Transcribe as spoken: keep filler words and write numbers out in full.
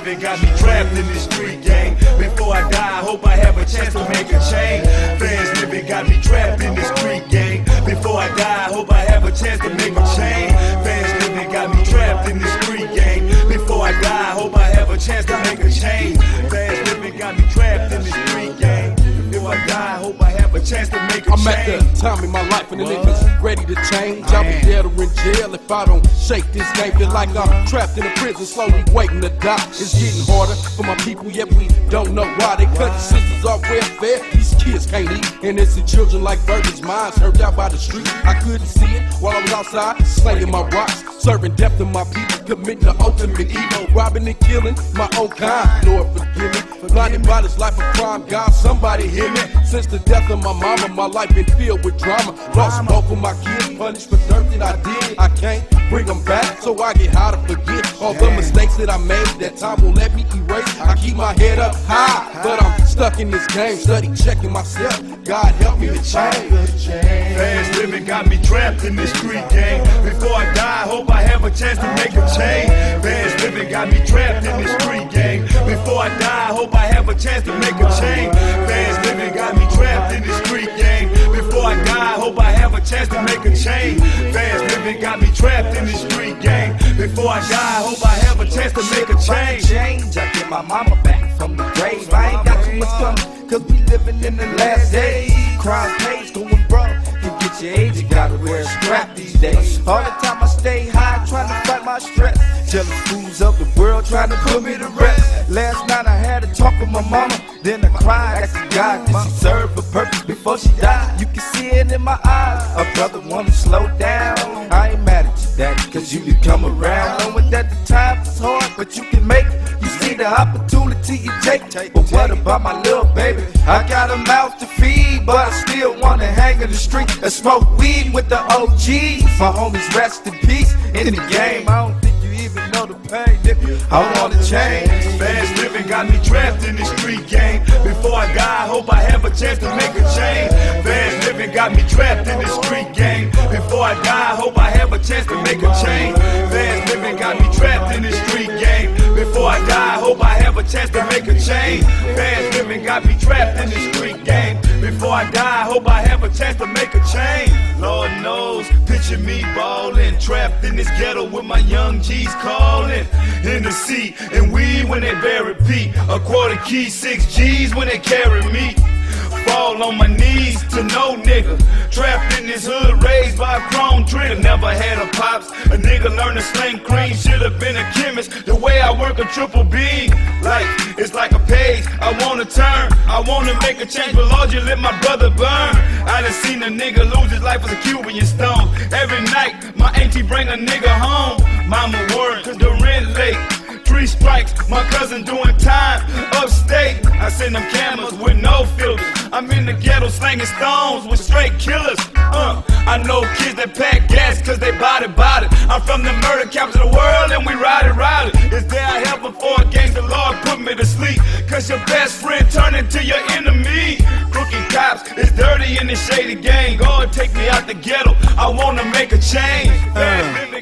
living got me trapped in this street gang. Before I die, I hope I have a chance to make a change. Fans living got me trapped in this street gang. Before I die, I hope I have a chance to make a change. Fans living got me trapped in this street gang. Before I die, I hope I have a chance to make a change. Fans living got me trapped in this street gang. Before I die, I hope I have a chance to make a I'm change. at the time in my life when the niggas ready to change. I'll be dead or in jail if I don't shake this game. Feel like I'm trapped in a prison, slowly waiting to die. It's getting harder for my people, yet we don't know why. They cut the sisters off welfare, these kids can't eat. Innocent children like virgins, minds hurt out by the street. I couldn't see it while I was outside, slanging my rocks, serving death to my people, committing the ultimate evil, robbing and killing my own kind. Lord forgive me, blinded by this life of crime. God, somebody hear me. Since the death of my mama, my life been filled with drama. Lost both of my kids, punished for dirt that I did. I can't bring them back, so I get high to forget all the mistakes that I made. That time won't let me erase. I keep my head up high, but I'm stuck in this game, study checking myself. God help me to change. Fans living got me trapped in this street gang. Before I die, I hope I have a chance to make a change. Fans living got me trapped in this street gang. Before I die, I hope I have a chance to make a change. Fans living got me trapped in this street gang. Before I die, I hope I have a chance to make a change. Fans living got me trapped in this street gang. Before I die, I hope I have a chance to make a change. Change, I get my mama back from the grave. I ain't got too much coming, cause we living in the last days. Crime pays going broke. You get your age, you gotta wear a strap these days. All the time I stay high, trying to fight my stress. Jealous fools of the world trying to put me to rest. Last night I had a talk with my mama, then I cried, asking God, did she serve a purpose before she died? You can see it in my eyes, a brother wanna slow down. I ain't mad at you, daddy, cause you did come around. Knowing that the time is hard, but you can make it. You see the opportunity you take. But what about my little baby? I got a mouth to feed, but I still wanna hang in the street and smoke weed with the O Gs. My homies rest in peace in the game. I don't think you even know the pain, nigga. I wanna change. Fans living got me trapped in this street gang. Before I die, I hope I have a chance to make a change. Fans living got me trapped in this street gang. Before I die, I hope I have a chance to make a change. Fans living got me trapped in this street gang. Before I die, I hope I have a chance to make a change. Fans living got me trapped in this street gang. Before I die, I hope I have a chance to make a change. Lord knows, picture me ballin', trapped in this ghetto with my young G's callin'. In the sea and weed when they bury P. A quarter key, six G's when they carry me. Fall on my knees to no nigga. Trapped in this hood, raised by a chrome trigger. Never had a pops, a nigga learn to sling cream. Should've been a chemist, the way I work a triple B. Like, it's like a page, I wanna turn. I wanna make a change, but Lord, you let my brother burn. I done seen a nigga lose his life as a Cuban stone. Every night, my auntie bring a nigga home. Mama worried, cause the rent late. Three strikes, my cousin doing time upstate. I send them cameras with no filters. I'm in the ghetto slanging stones with straight killers. Uh, I know kids that pack gas cause they body body. I'm from the murder capital of the world and we ride it, ride it. It's there I have before against the Lord put me to sleep. Cause your best friend turned into your enemy. Crooked cops, it's dirty in this shady gang. God take me out the ghetto, I wanna make a change. Uh.